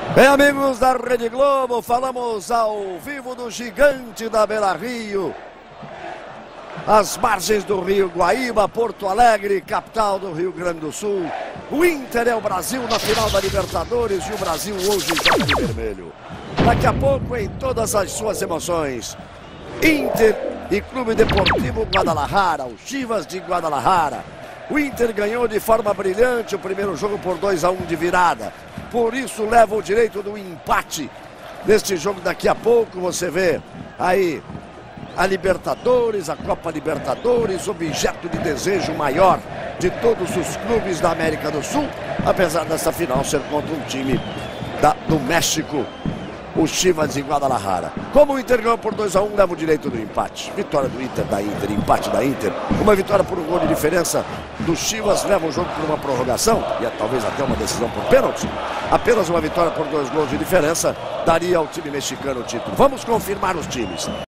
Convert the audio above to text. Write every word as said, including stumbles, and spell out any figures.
Bem, amigos da Rede Globo, falamos ao vivo do gigante da Beira-Rio, às margens do Rio Guaíba, Porto Alegre, capital do Rio Grande do Sul. O Inter é o Brasil na final da Libertadores e o Brasil hoje joga de vermelho. Daqui a pouco, em todas as suas emoções, Inter e Clube Deportivo Guadalajara, o Chivas de Guadalajara. O Inter ganhou de forma brilhante o primeiro jogo por dois a um de virada. Por isso leva o direito do empate neste jogo. Daqui a pouco você vê aí a Libertadores, a Copa Libertadores, objeto de desejo maior de todos os clubes da América do Sul, apesar dessa final ser contra um time da, do México, o Chivas de Guadalajara. Como o Inter ganhou por dois a um, leva o direito do empate. Vitória do Inter, da Inter, empate da Inter. Uma vitória por um gol de diferença do Chivas leva o jogo por uma prorrogação e talvez até uma decisão por pênalti. Apenas uma vitória por dois gols de diferença daria ao time mexicano o título. Vamos confirmar os times.